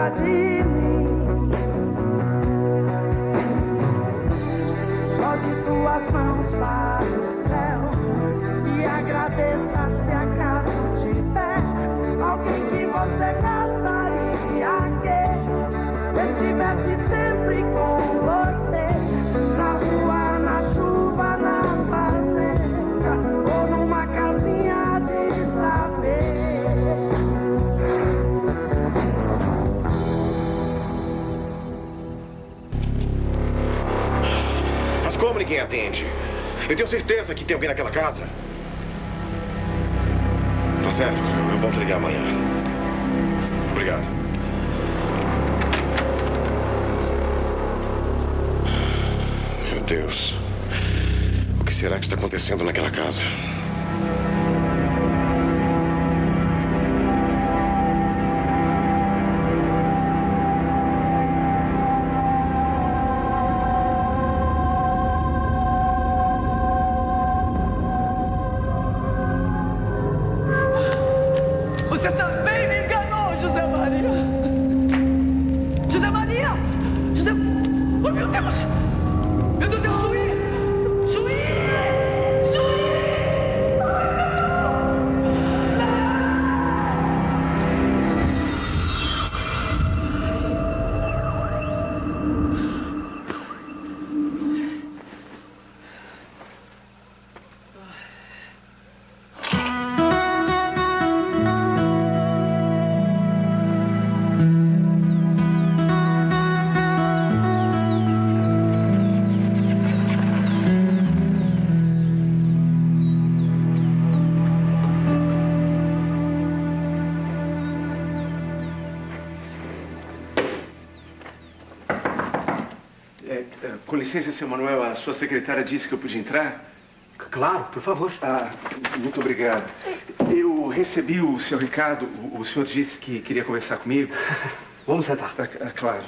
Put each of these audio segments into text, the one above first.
cuida de mim. Jogue tuas mãos para o céu e agradeça se acaso tiver alguém que você gostaria que estivesse sempre com você, na rua, na chuva, na fazenda ou numa casinha de saber. Mas como ninguém atende? Eu tenho certeza que tem alguém naquela casa. Tá certo, eu volto a ligar amanhã. Obrigado. Meu Deus. O que será que está acontecendo naquela casa? Você também me enganou, José Maria! José Maria! José... Oh, meu Deus! Meu Deus, Juí! Juí! Juí! Com licença, seu Manuel, a sua secretária disse que eu podia entrar? Claro, por favor. Ah, muito obrigado. Eu recebi o seu recado. O senhor disse que queria conversar comigo. Vamos sentar. Claro.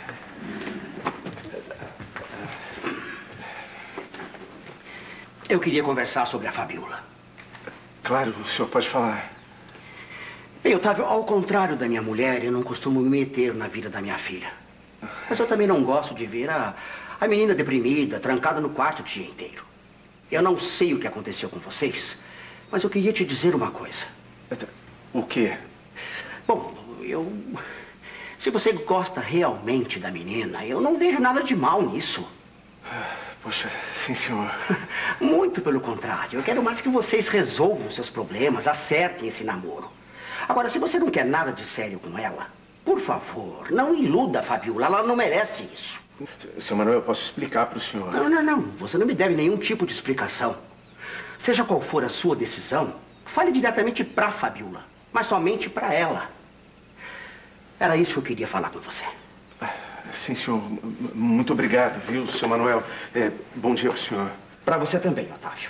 Eu queria conversar sobre a Fabiola. Claro, o senhor pode falar. Bem, Otávio, ao contrário da minha mulher, eu não costumo me meter na vida da minha filha. Mas eu também não gosto de ver a menina deprimida, trancada no quarto o dia inteiro. Eu não sei o que aconteceu com vocês, mas eu queria te dizer uma coisa. O quê? Bom, se você gosta realmente da menina, eu não vejo nada de mal nisso. Poxa, sim, senhor. Muito pelo contrário. Eu quero mais que vocês resolvam seus problemas, acertem esse namoro. Agora, se você não quer nada de sério com ela, por favor, não iluda a Fabiola. Ela não merece isso. Seu Manuel, eu posso explicar para o senhor. Não. Você não me deve nenhum tipo de explicação. Seja qual for a sua decisão, fale diretamente para a Fabiola, mas somente para ela. Era isso que eu queria falar com você. Sim, senhor. Muito obrigado, viu, seu Manuel? Bom dia para o senhor. Para você também, Otávio.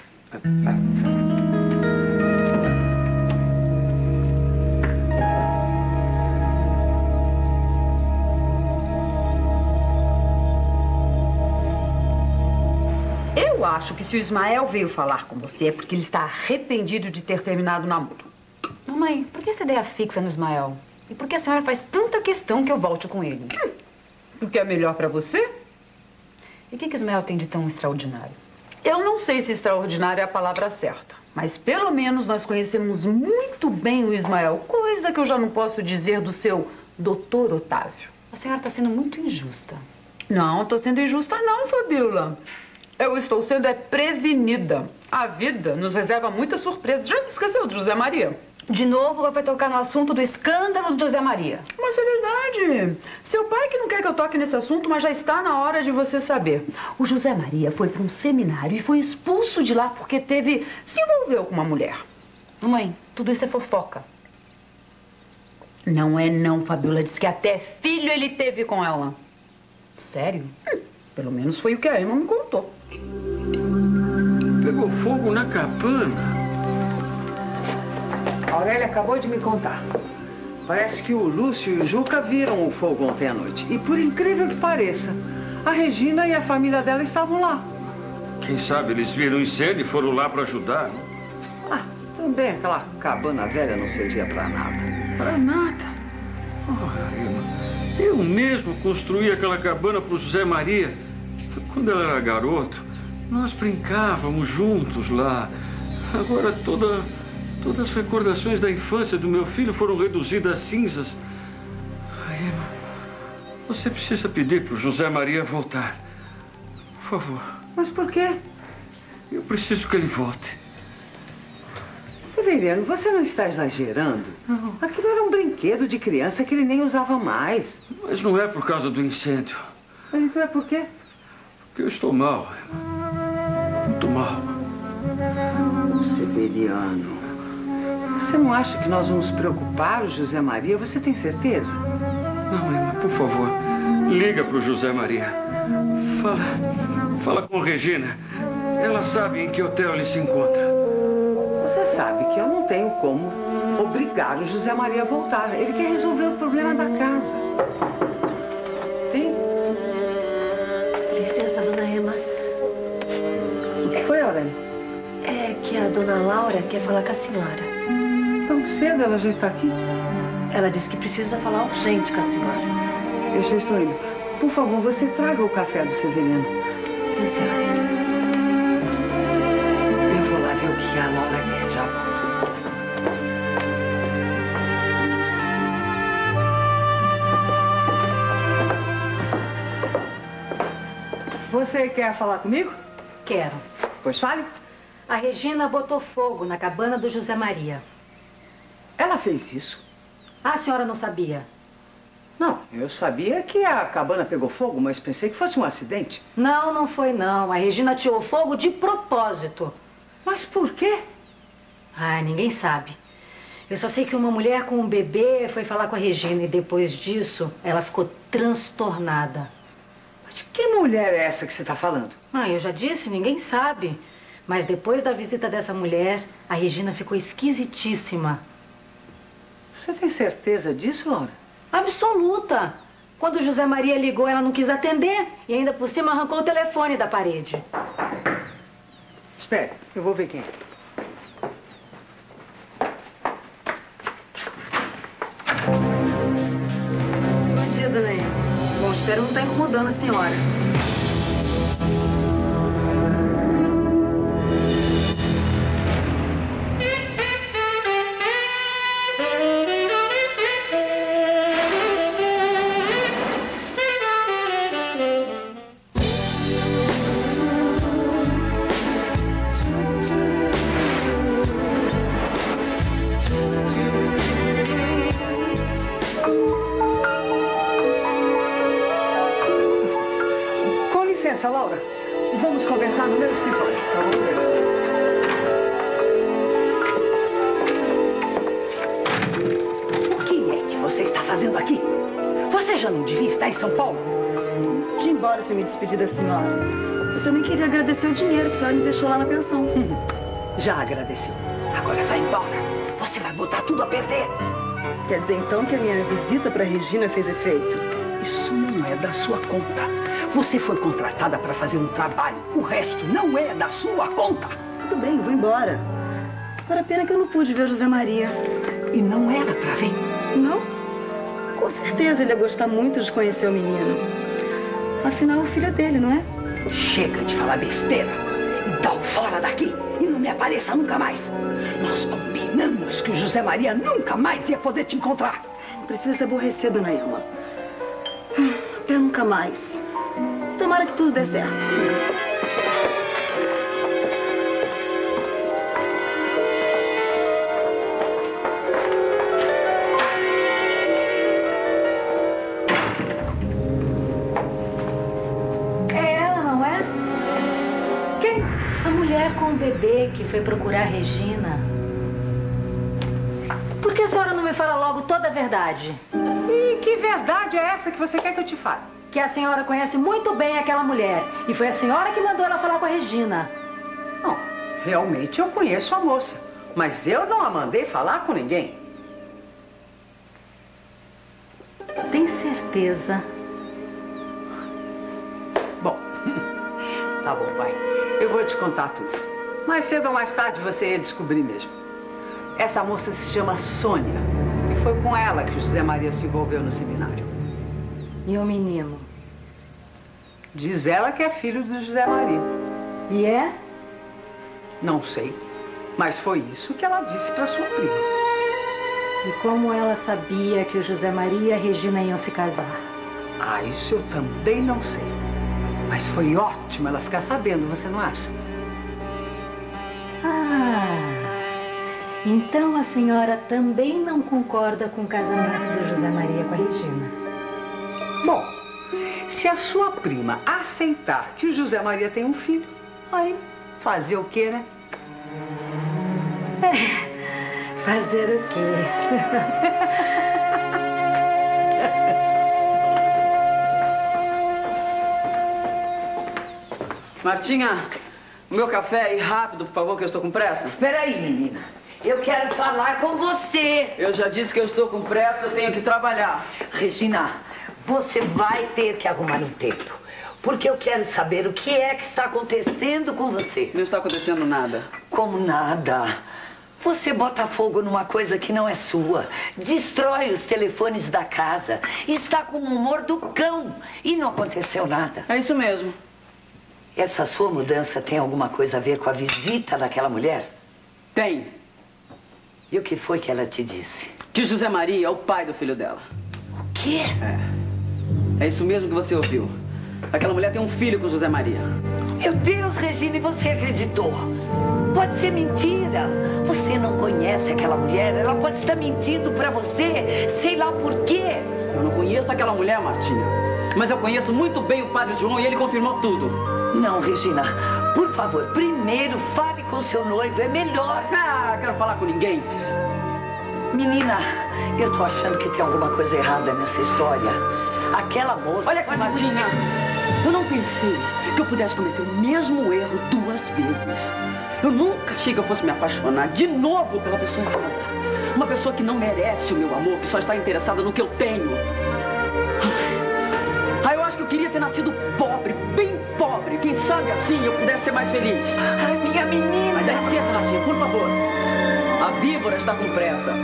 Eu acho que se o Ismael veio falar com você é porque ele está arrependido de ter terminado o namoro. Mamãe, por que essa ideia fixa no Ismael? E por que a senhora faz tanta questão que eu volte com ele? O que é melhor para você? E o que Ismael tem de tão extraordinário? Eu não sei se extraordinário é a palavra certa, mas pelo menos nós conhecemos muito bem o Ismael, coisa que eu já não posso dizer do seu doutor Otávio. A senhora está sendo muito injusta. Não, estou sendo injusta não, Fabiola. Eu estou sendo prevenida. A vida nos reserva muitas surpresas. Já se esqueceu de José Maria? De novo, vai tocar no assunto do escândalo de José Maria. Mas é verdade. Seu pai que não quer que eu toque nesse assunto, mas já está na hora de você saber. O José Maria foi para um seminário e foi expulso de lá porque se envolveu com uma mulher. Mamãe, tudo isso é fofoca. Não é não, Fabiola. Diz que até filho ele teve com ela. Sério? Pelo menos foi o que a Emma me contou. Pegou fogo na cabana. A Aurélia acabou de me contar. Parece que o Lúcio e o Juca viram o fogo ontem à noite. E por incrível que pareça, a Regina e a família dela estavam lá. Quem sabe eles viram incêndio e foram lá para ajudar, né? Ah, também aquela cabana velha não servia para nada. Para nada? Oh, Eu mesmo construí aquela cabana para o José Maria. Quando ela era garoto, nós brincávamos juntos lá. Agora todas as recordações da infância do meu filho foram reduzidas a cinzas. Aí, você precisa pedir para o José Maria voltar. Por favor. Mas por quê? Eu preciso que ele volte. Severiano, você não está exagerando? Não. Aquilo era um brinquedo de criança que ele nem usava mais. Mas não é por causa do incêndio. Mas então é por quê? Porque eu estou mal, Emma. Muito mal. Severiano, você não acha que nós vamos preocupar o José Maria? Você tem certeza? Não, Emma, por favor. Liga para o José Maria. Fala com Regina. Ela sabe em que hotel ele se encontra. Você sabe que eu não tenho como obrigar o José Maria a voltar. Ele quer resolver o problema da casa. Sim? Licença, dona Emma. O que foi, Aurélia? É que a dona Laura quer falar com a senhora. Tão cedo ela já está aqui? Ela disse que precisa falar urgente com a senhora. Eu já estou indo. Por favor, você traga o café do Severiano. Sim, senhora. Eu vou lá ver o que a Laura quer. Já volto. Você quer falar comigo? Quero. Pois fale. A Regina botou fogo na cabana do José Maria. Ela fez isso? A senhora não sabia? Não, eu sabia que a cabana pegou fogo, mas pensei que fosse um acidente. Não, não foi não. A Regina atirou fogo de propósito. Mas por quê? Ai, ninguém sabe. Eu só sei que uma mulher com um bebê foi falar com a Regina e depois disso ela ficou transtornada. Mas que mulher é essa que você está falando? Ah, eu já disse, ninguém sabe. Mas depois da visita dessa mulher, a Regina ficou esquisitíssima. Você tem certeza disso, Laura? Absoluta. Quando o José Maria ligou, ela não quis atender e ainda por cima arrancou o telefone da parede. Espere, eu vou ver quem é. Bom dia, dona Emma. Bom, espero não estar incomodando a senhora. Laura, vamos conversar no meu escritório. O que é que você está fazendo aqui? Você já não devia estar em São Paulo? De embora você me despedir da senhora. Eu também queria agradecer o dinheiro que a senhora me deixou lá na pensão. Já agradeceu. Agora vai embora. Você vai botar tudo a perder. Quer dizer então que a minha visita para Regina fez efeito? Isso não é da sua conta. Você foi contratada para fazer um trabalho. O resto não é da sua conta. Tudo bem, eu vou embora. Agora, pena que eu não pude ver o José Maria. E não era para ver? Não? Com certeza ele ia gostar muito de conhecer o menino. Afinal, o filho é dele, não é? Chega de falar besteira. Então, fora daqui e não me apareça nunca mais. Nós combinamos que o José Maria nunca mais ia poder te encontrar. Não precisa se aborrecer, dona Emma. Até nunca mais. Tomara que tudo dê certo. É ela, não é? Quem? A mulher com o bebê que foi procurar a Regina. Por que a senhora não me fala logo toda a verdade? E que verdade é essa que você quer que eu te fale? Que a senhora conhece muito bem aquela mulher. E foi a senhora que mandou ela falar com a Regina. Não, realmente eu conheço a moça. Mas eu não a mandei falar com ninguém. Tem certeza? Bom, tá bom, pai. Eu vou te contar tudo. Mais cedo ou mais tarde você ia descobrir mesmo. Essa moça se chama Sônia. E foi com ela que o José Maria se envolveu no seminário. E o menino? Diz ela que é filho do José Maria. E é? Não sei, mas foi isso que ela disse para sua prima. E como ela sabia que o José Maria e a Regina iam se casar? Ah, isso eu também não sei. Mas foi ótimo ela ficar sabendo, você não acha? Então a senhora também não concorda com o casamento do José Maria com a Regina? Bom, se a sua prima aceitar que o José Maria tem um filho, aí fazer o quê, né? Fazer o quê? Martinha, o meu café, e rápido, por favor, que eu estou com pressa. Espera aí, menina. Eu quero falar com você. Eu já disse que eu estou com pressa, eu tenho que trabalhar. Regina, você vai ter que arrumar um tempo. Porque eu quero saber o que é que está acontecendo com você. Não está acontecendo nada. Como nada? Você bota fogo numa coisa que não é sua. Destrói os telefones da casa. Está com o humor do cão. E não aconteceu nada. É isso mesmo. Essa sua mudança tem alguma coisa a ver com a visita daquela mulher? Tem. E o que foi que ela te disse? Que o José Maria é o pai do filho dela. O quê? É isso mesmo que você ouviu. Aquela mulher tem um filho com o José Maria. Meu Deus, Regina, e você acreditou? Pode ser mentira. Você não conhece aquela mulher. Ela pode estar mentindo pra você. Sei lá por quê. Eu não conheço aquela mulher, Martinha. Mas eu conheço muito bem o padre João e ele confirmou tudo. Não, Regina. Por favor, primeiro fale com seu noivo. É melhor. Ah, quero falar com ninguém. Menina, eu tô achando que tem alguma coisa errada nessa história. Aquela moça... Olha aqui, Martinha. Eu não pensei que eu pudesse cometer o mesmo erro 2 vezes. Eu nunca achei que eu fosse me apaixonar de novo pela pessoa errada. Uma pessoa que não merece o meu amor, que só está interessada no que eu tenho. Eu acho que eu queria ter nascido pobre, bem pobre. Quem sabe assim eu pudesse ser mais feliz. Ai, minha menina. Mas dá licença, Martinha, por favor. A víbora está com pressa.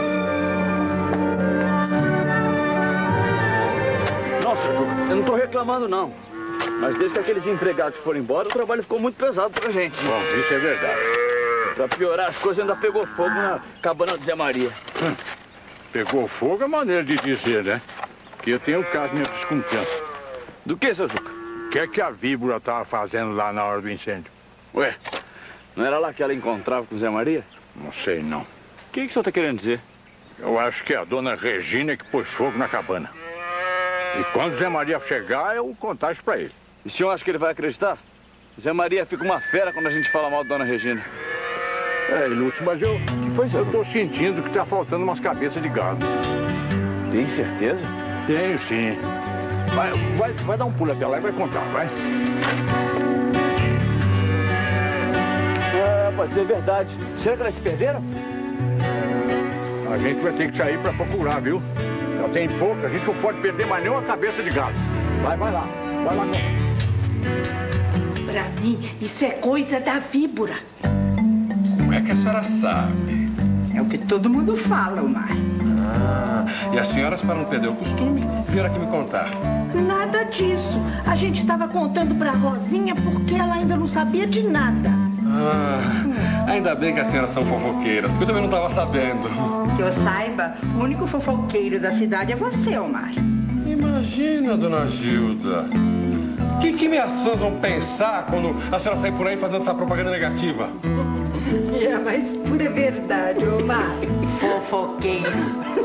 Nossa, Juca, eu não tô reclamando, não. Mas desde que aqueles empregados foram embora, o trabalho ficou muito pesado pra gente. Bom, isso é verdade. Pra piorar as coisas, ainda pegou fogo na cabana do Zé Maria. Pegou fogo é maneira de dizer, né? Que eu tenho caso minha desconfiança. Do que, seu Juca? O que é que a víbora estava fazendo lá na hora do incêndio? Ué, não era lá que ela encontrava com o Zé Maria? Não sei, não. O que o senhor tá querendo dizer? Eu acho que é a dona Regina que pôs fogo na cabana. E quando o Zé Maria chegar, eu contar isso pra ele. E o senhor acha que ele vai acreditar? O Zé Maria fica uma fera quando a gente fala mal da dona Regina. É, Lúcio, mas eu tô sentindo que tá faltando umas cabeças de gado. Tem certeza? Tenho, sim. Vai dar um pulo até lá e vai contar, vai. Pode ser verdade. Será que elas se perderam? A gente vai ter que sair pra procurar, viu? Já tem pouco, a gente não pode perder mais nenhuma cabeça de gado. Vai lá. Vai lá. Pra mim, isso é coisa da víbora. Como é que a senhora sabe? É o que todo mundo fala, Omar. E as senhoras, para não perder o costume, vieram aqui me contar. Nada disso. A gente estava contando pra Rosinha porque ela ainda não sabia de nada. Ainda bem que as senhoras são fofoqueiras, porque eu também não estava sabendo. Que eu saiba, o único fofoqueiro da cidade é você, Omar. Imagina, dona Gilda. O que minhas fãs vão pensar quando a senhora sair por aí fazendo essa propaganda negativa? É a mais pura verdade, Omar. Fofoqueiro.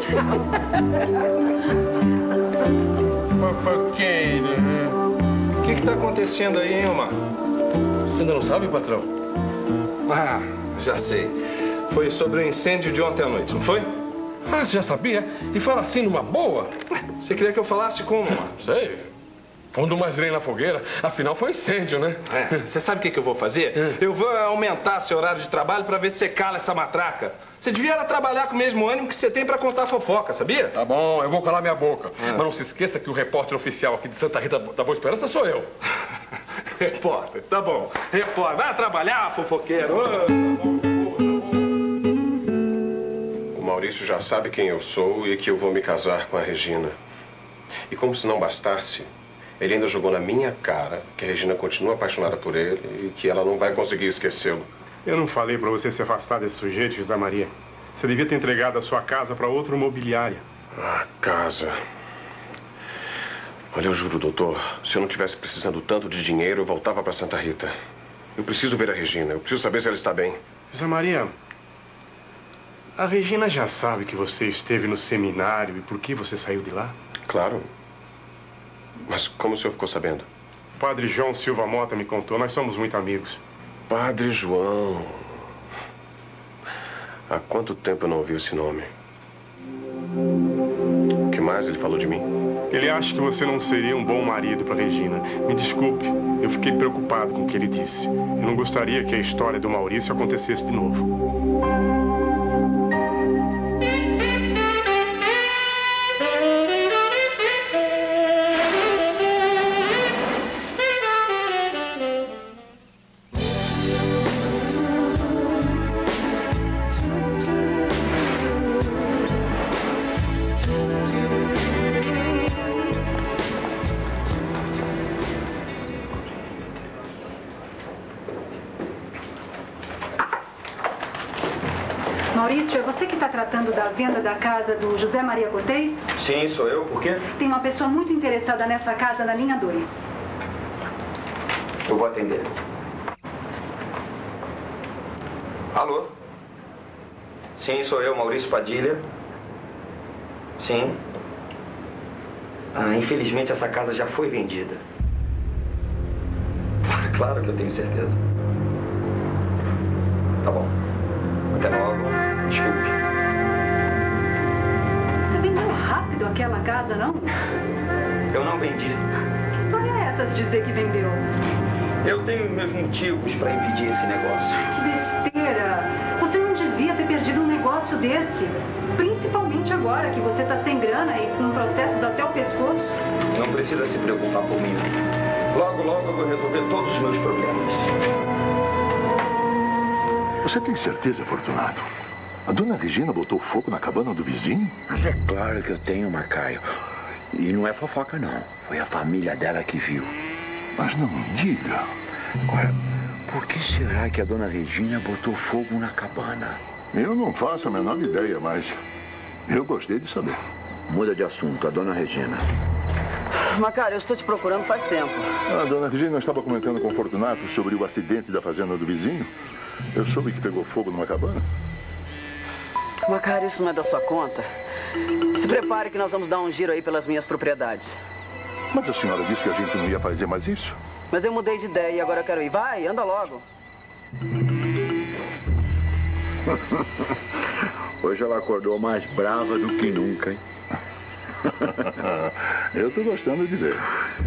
Fofoqueiro. O que está acontecendo aí, hein, Omar? Você ainda não sabe, patrão? Já sei. Foi sobre o incêndio de ontem à noite, não foi? Você já sabia? E fala assim numa boa? Você queria que eu falasse como, Omar? Sei. Pondo mais lenha na fogueira, afinal foi incêndio, né? Você sabe o que eu vou fazer? Eu vou aumentar seu horário de trabalho pra ver se você cala essa matraca. Você devia trabalhar com o mesmo ânimo que você tem pra contar fofoca, sabia? Tá bom, eu vou calar minha boca. Mas não se esqueça que o repórter oficial aqui de Santa Rita da Boa Esperança sou eu. Repórter, tá bom. Repórter, vai trabalhar, fofoqueiro. O Maurício já sabe quem eu sou e que eu vou me casar com a Regina. E como se não bastasse, ele ainda jogou na minha cara que a Regina continua apaixonada por ele e que ela não vai conseguir esquecê-lo. Eu não falei pra você se afastar desse sujeito, José Maria. Você devia ter entregado a sua casa pra outra imobiliária. Ah, casa. Olha, eu juro, doutor, se eu não tivesse precisando tanto de dinheiro, eu voltava pra Santa Rita. Eu preciso ver a Regina, eu preciso saber se ela está bem. José Maria, a Regina já sabe que você esteve no seminário e por que você saiu de lá? Claro. Mas como o senhor ficou sabendo? O padre João Silva Mota me contou, nós somos muito amigos. Padre João. Há quanto tempo eu não ouvi esse nome? O que mais ele falou de mim? Ele acha que você não seria um bom marido para Regina. Me desculpe, eu fiquei preocupado com o que ele disse. Eu não gostaria que a história do Maurício acontecesse de novo. Maurício, é você que está tratando da venda da casa do José Maria Cortez? Sim, sou eu. Por quê? Tem uma pessoa muito interessada nessa casa na linha 2. Eu vou atender. Alô? Sim, sou eu, Maurício Padilha. Sim. Ah, infelizmente essa casa já foi vendida. Claro que eu tenho certeza. Tá bom. Até logo. Desculpe. Você vendeu rápido aquela casa, não? Eu não vendi. Que história é essa de dizer que vendeu? Eu tenho meus motivos para impedir esse negócio. Que besteira! Você não devia ter perdido um negócio desse. Principalmente agora que você está sem grana e com processos até o pescoço. Não precisa se preocupar comigo. Logo, logo eu vou resolver todos os meus problemas. Você tem certeza, Fortunato? A dona Regina botou fogo na cabana do vizinho? Mas é claro que eu tenho, Marcaio. E não é fofoca, não. Foi a família dela que viu. Mas não me diga. Ora, por que será que a dona Regina botou fogo na cabana? Eu não faço a menor ideia, mas eu gostei de saber. Muda de assunto, a dona Regina. Macário, eu estou te procurando faz tempo. A dona Regina estava comentando com o Fortunato sobre o acidente da fazenda do vizinho. Eu soube que pegou fogo numa cabana. Macário, isso não é da sua conta. Se prepare que nós vamos dar um giro aí pelas minhas propriedades. Mas a senhora disse que a gente não ia fazer mais isso. Mas eu mudei de ideia e agora eu quero ir. Vai, anda logo. Hoje ela acordou mais brava do que nunca, hein? Eu tô gostando de ver.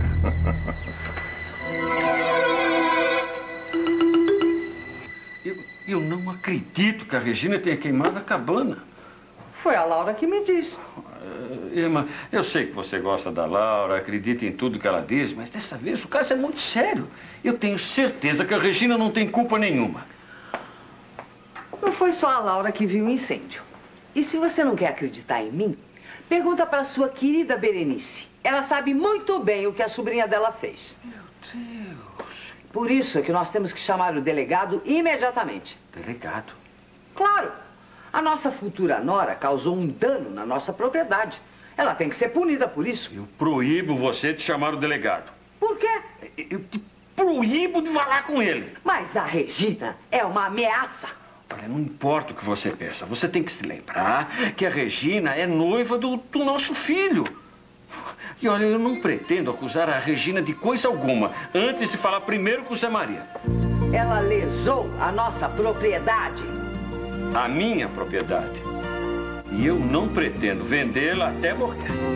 Eu não acredito que a Regina tenha queimado a cabana. Foi a Laura que me disse. Irmã, eu sei que você gosta da Laura, acredita em tudo que ela diz, mas dessa vez o caso é muito sério. Eu tenho certeza que a Regina não tem culpa nenhuma. Não foi só a Laura que viu o incêndio. E se você não quer acreditar em mim, pergunta para sua querida Berenice. Ela sabe muito bem o que a sobrinha dela fez. Meu Deus. Por isso é que nós temos que chamar o delegado imediatamente. Delegado? Claro. A nossa futura nora causou um dano na nossa propriedade. Ela tem que ser punida por isso. Eu proíbo você de chamar o delegado. Por quê? Eu te proíbo de falar com ele. Mas a Regina é uma ameaça. Olha, não importa o que você pensa. Você tem que se lembrar que a Regina é noiva do nosso filho. E olha, eu não pretendo acusar a Regina de coisa alguma antes de falar primeiro com o Zé Maria. Ela lesou a nossa propriedade. A minha propriedade. E eu não pretendo vendê-la até morrer.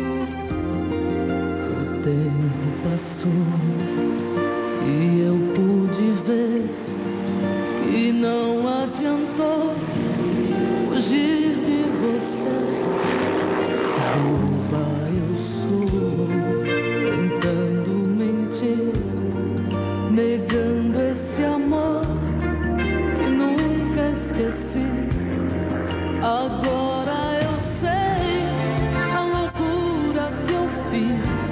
O tempo passou e eu pude ver que não adiantou fugir de você. Boba eu sou, tentando mentir, negando esse amor que nunca esqueci. Agora eu sei a loucura que eu fiz.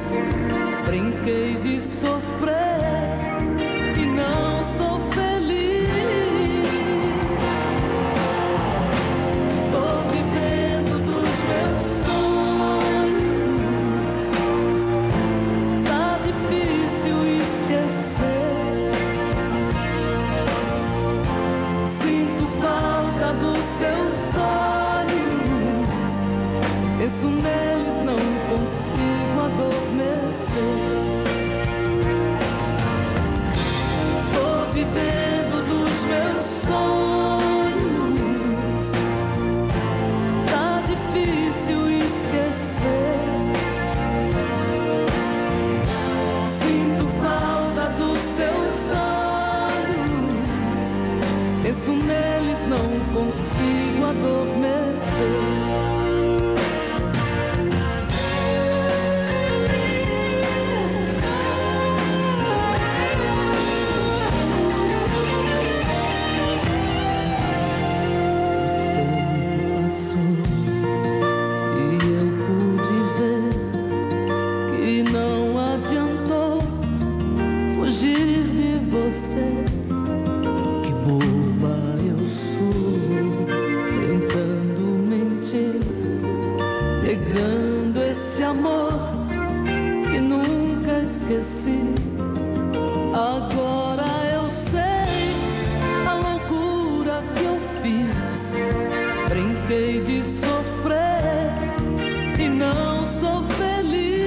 Brinquei de sofrer e não sou feliz.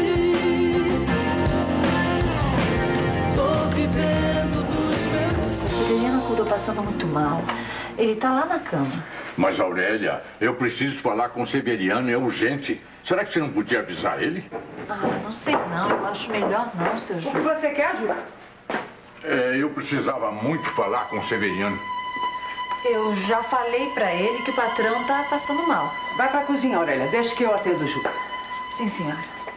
Tô vivendo dos meus... O Severiano acordou passando muito mal. Ele tá lá na cama. Mas, Aurélia, eu preciso falar com o Severiano, é urgente. Será que você não podia avisar ele? Ah, não sei não. Eu acho melhor não, seu Júlio. O que você quer, Júlio? Eu precisava muito falar com o Severiano. Eu já falei pra ele que o patrão tá passando mal. Vai pra cozinha, Aurélia. Deixa que eu atendo o Júlio. Sim, senhora.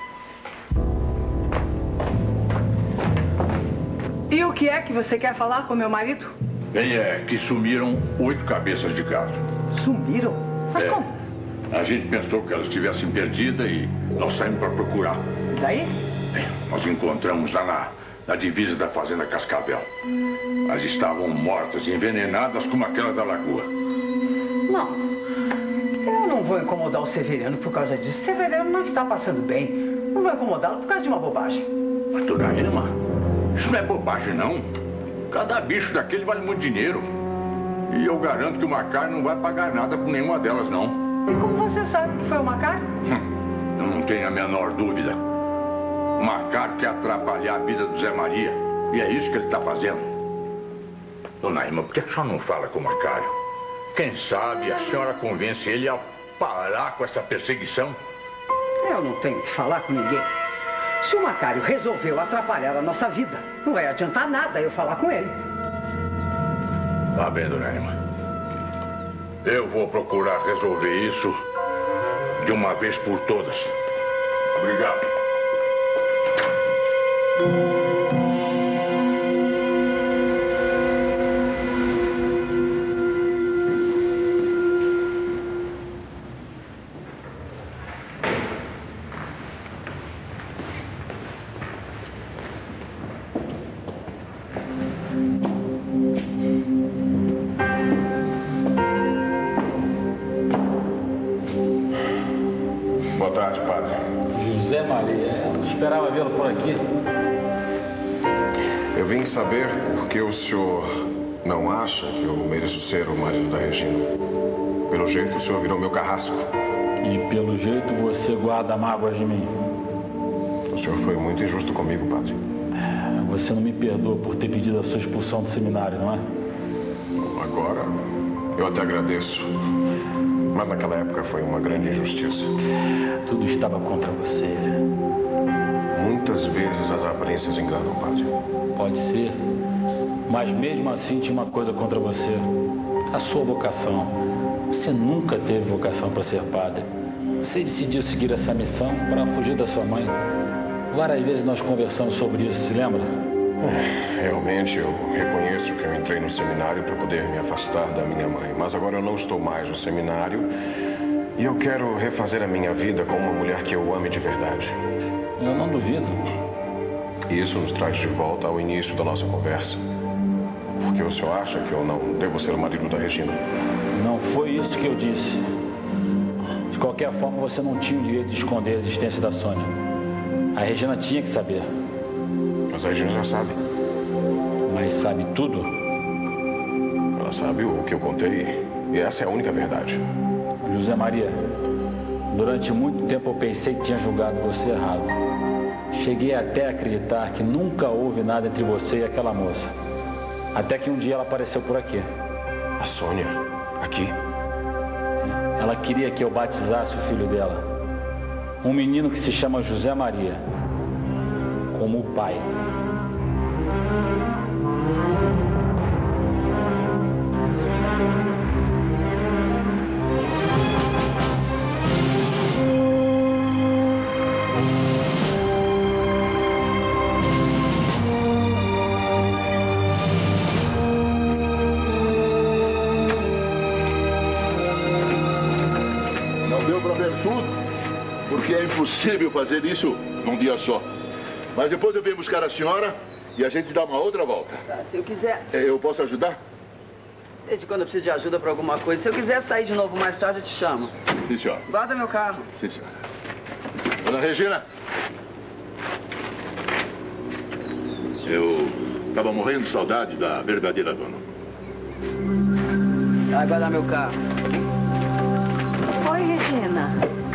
E o que é que você quer falar com meu marido? Bem, é que sumiram 8 cabeças de gado. Sumiram? Mas como? A gente pensou que elas estivessem perdidas e nós saímos para procurar. E daí? Bem, nós encontramos lá na divisa da fazenda Cascavel. Elas estavam mortas, envenenadas como aquela da lagoa. Não. Eu não vou incomodar o Severiano por causa disso. O Severiano não está passando bem. Não vou incomodá-lo por causa de uma bobagem. Mas, dona Irma, isso não é bobagem, não. Cada bicho daquele vale muito dinheiro. E eu garanto que o Macario não vai pagar nada por nenhuma delas, não. E como você sabe que foi o Macario? Eu não tenho a menor dúvida. O Macario quer atrapalhar a vida do Zé Maria. E é isso que ele está fazendo. Dona Irma, por que a senhora não fala com o Macario? Quem sabe a senhora convence ele a parar com essa perseguição? Eu não tenho que falar com ninguém. Se o Macario resolveu atrapalhar a nossa vida, não vai adiantar nada eu falar com ele. Tá bem, dona Irma. Eu vou procurar resolver isso de uma vez por todas. Obrigado. Boa tarde, padre. José Maria, eu esperava vê-lo por aqui. Eu vim saber por que o senhor não acha que eu mereço ser o marido da Regina. Pelo jeito, o senhor virou meu carrasco. E pelo jeito você guarda mágoas de mim. O senhor foi muito injusto comigo, padre. Você não me perdoa por ter pedido a sua expulsão do seminário, não é? Agora, eu até agradeço. Mas naquela época foi uma grande injustiça. Tudo estava contra você. Muitas vezes as aparências enganam, padre. Pode ser. Mas mesmo assim tinha uma coisa contra você. A sua vocação. Você nunca teve vocação para ser padre. Você decidiu seguir essa missão para fugir da sua mãe. Várias vezes nós conversamos sobre isso, se lembra? Realmente, eu reconheço que eu entrei no seminário para poder me afastar da minha mãe. Mas agora eu não estou mais no seminário e eu quero refazer a minha vida com uma mulher que eu ame de verdade. Eu não duvido. E isso nos traz de volta ao início da nossa conversa. Porque o senhor acha que eu não devo ser o marido da Regina? Não foi isso que eu disse. De qualquer forma, você não tinha o direito de esconder a existência da Sônia. A Regina tinha que saber. Mas a Regina já sabe. Mas sabe tudo? Ela sabe o que eu contei. E essa é a única verdade. José Maria, durante muito tempo eu pensei que tinha julgado você errado. Cheguei até a acreditar que nunca houve nada entre você e aquela moça. Até que um dia ela apareceu por aqui. A Sônia? Aqui? Ela queria que eu batizasse o filho dela. Um menino que se chama José Maria. Como o pai. Não deu para ver tudo, porque é impossível fazer isso num dia só. Mas depois eu venho buscar a senhora e a gente dá uma outra volta. Tá, se eu quiser... Eu posso ajudar? Desde quando eu preciso de ajuda para alguma coisa. Se eu quiser sair de novo mais tarde, eu te chamo. Sim, senhora. Guarda meu carro. Sim, senhora. Dona Regina. Eu estava morrendo de saudade da verdadeira dona. Vai guardar meu carro. Oi, Regina.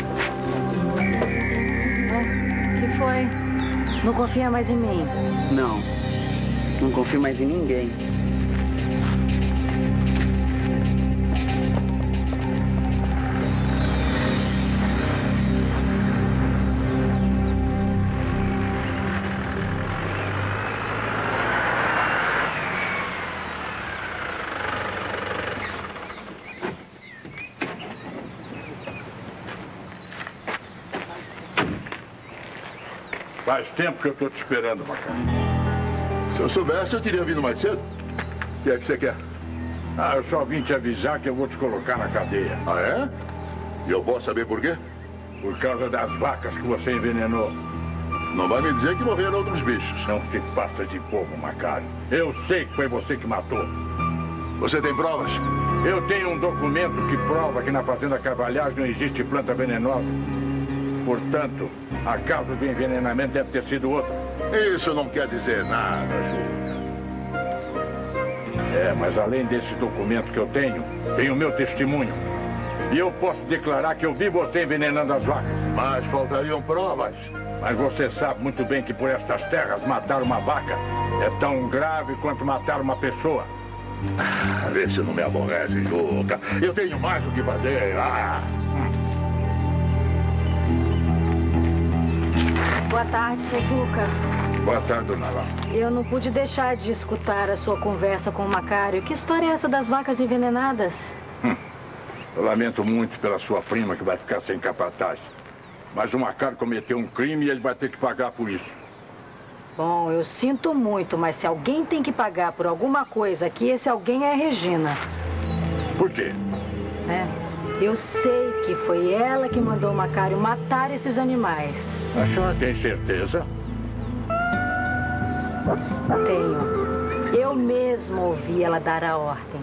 O que foi? Não confia mais em mim? Não. Não confio mais em ninguém. Faz tempo que eu estou te esperando, Macaco. Se eu soubesse, eu teria vindo mais cedo. O que é que você quer? Ah, eu só vim te avisar que eu vou te colocar na cadeia. Ah, é? E eu posso saber por quê? Por causa das vacas que você envenenou. Não vai me dizer que morreram outros bichos. Não te passa de bobo, Macário. Eu sei que foi você que matou. Você tem provas? Eu tenho um documento que prova que na Fazenda Carvalhais não existe planta venenosa. Portanto, a causa do envenenamento deve ter sido outra. Isso não quer dizer nada, Juca. É, mas além desse documento que eu tenho o meu testemunho. E eu posso declarar que eu vi você envenenando as vacas. Mas faltariam provas. Mas você sabe muito bem que por estas terras matar uma vaca é tão grave quanto matar uma pessoa. Ah, vê se não me aborrece, Juca. Eu tenho mais o que fazer. Boa tarde, seu Juca. Boa tarde, dona Laura. Eu não pude deixar de escutar a sua conversa com o Macário. Que história é essa das vacas envenenadas? Eu lamento muito pela sua prima que vai ficar sem capataz. Mas o Macário cometeu um crime e ele vai ter que pagar por isso. Bom, eu sinto muito, mas se alguém tem que pagar por alguma coisa aqui, esse alguém é a Regina. Por quê? Eu sei que foi ela que mandou o Macário matar esses animais. A senhora tem certeza? Tenho. Eu mesmo ouvi ela dar a ordem.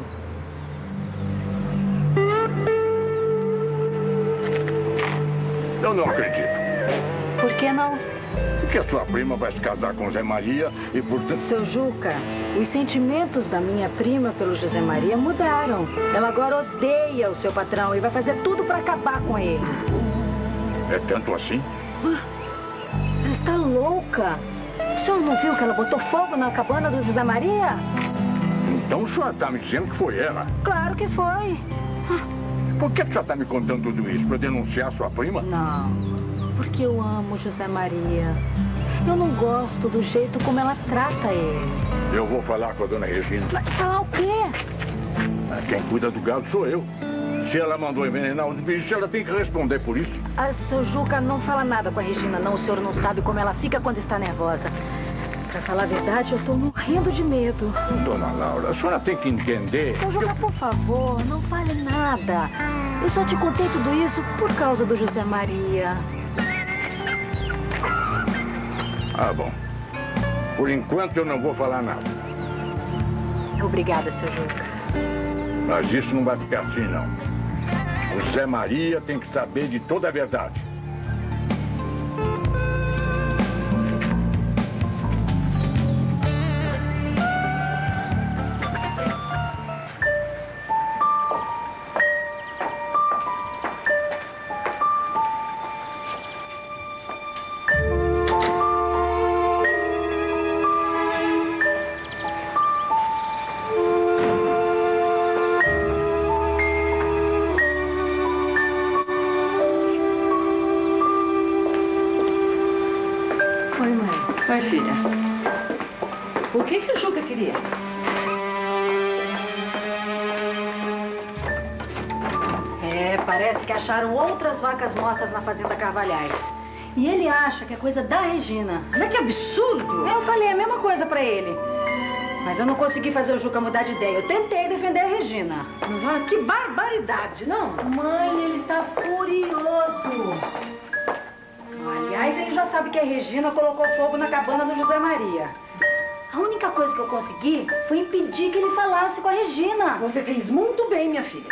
Eu não acredito. Por que não? Porque a sua prima vai se casar com Zé Maria e, portanto... Seu Juca, os sentimentos da minha prima pelo José Maria mudaram. Ela agora odeia o seu patrão e vai fazer tudo para acabar com ele. É tanto assim? Ela está louca. O senhor não viu que ela botou fogo na cabana do José Maria? Então o senhor está me dizendo que foi ela? Claro que foi. Por que o senhor está me contando tudo isso? Para denunciar sua prima? Não, porque eu amo José Maria. Eu não gosto do jeito como ela trata ele. Eu vou falar com a dona Regina. Mas falar o quê? Quem cuida do gado sou eu. Se ela mandou envenenar os bichos, ela tem que responder por isso. Seu Juca, não fala nada com a Regina, não. O senhor não sabe como ela fica quando está nervosa. Pra falar a verdade, eu tô morrendo de medo. Dona Laura, a senhora tem que entender... Seu Juca, por favor, não fale nada. Eu só te contei tudo isso por causa do José Maria. Ah, bom. Por enquanto eu não vou falar nada. Obrigada, seu Juca. Mas isso não vai ficar assim, não. O Zé Maria tem que saber de toda a verdade. Oi, filha. O que o Juca queria? Parece que acharam outras vacas mortas na Fazenda Carvalhais. E ele acha que é coisa da Regina. Olha que absurdo! Eu falei a mesma coisa pra ele. Mas eu não consegui fazer o Juca mudar de ideia. Eu tentei defender a Regina. Que barbaridade, não? Mãe, ele está furioso. Aliás, ele já sabe que a Regina colocou fogo na cabana do José Maria. A única coisa que eu consegui foi impedir que ele falasse com a Regina. Você fez muito bem, minha filha.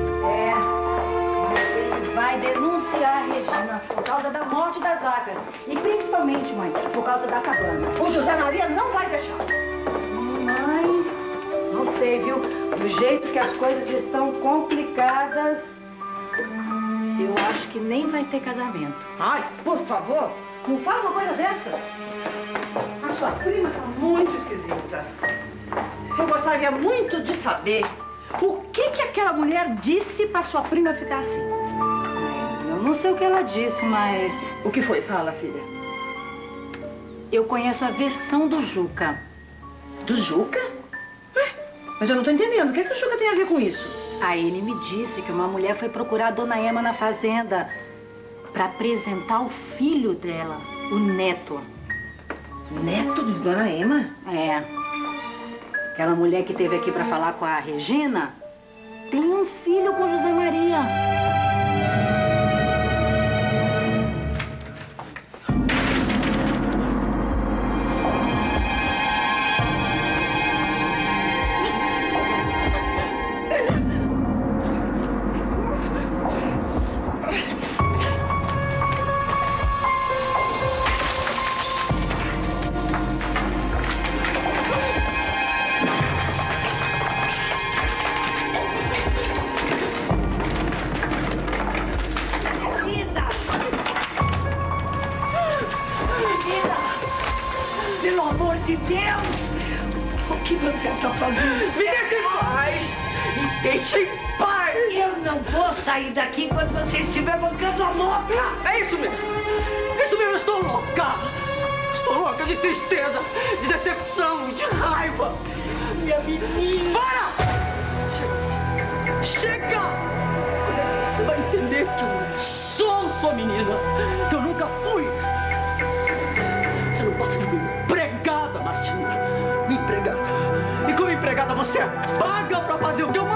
Ele vai denunciar a Regina por causa da morte das vacas. E principalmente, mãe, por causa da cabana. O José Maria não vai deixar. Mãe, não sei, viu? Do jeito que as coisas estão complicadas, Eu acho que nem vai ter casamento. Ai, por favor, não fala uma coisa dessas. A sua prima está muito esquisita. Eu gostaria muito de saber o que aquela mulher disse para sua prima ficar assim. Eu não sei o que ela disse, mas... O que foi? Fala, filha. Eu conheço a versão do Juca. Do Juca? Mas eu não tô entendendo. O que o Juca tem a ver com isso? Aí ele me disse que uma mulher foi procurar a dona Ema na fazenda para apresentar o filho dela, o neto. Neto de dona Ema? É. Aquela mulher que esteve aqui para falar com a Regina tem um filho com José Maria. Daqui enquanto você estiver bancando a louca. É isso mesmo. Isso mesmo, eu estou louca. Estou louca de tristeza, de decepção, de raiva. Minha menina. Para! Chega! Você vai entender que eu não sou sua menina, que eu nunca fui. Você não passa de uma empregada, Martinha. Uma empregada. E como empregada você paga pra fazer o que eu mando.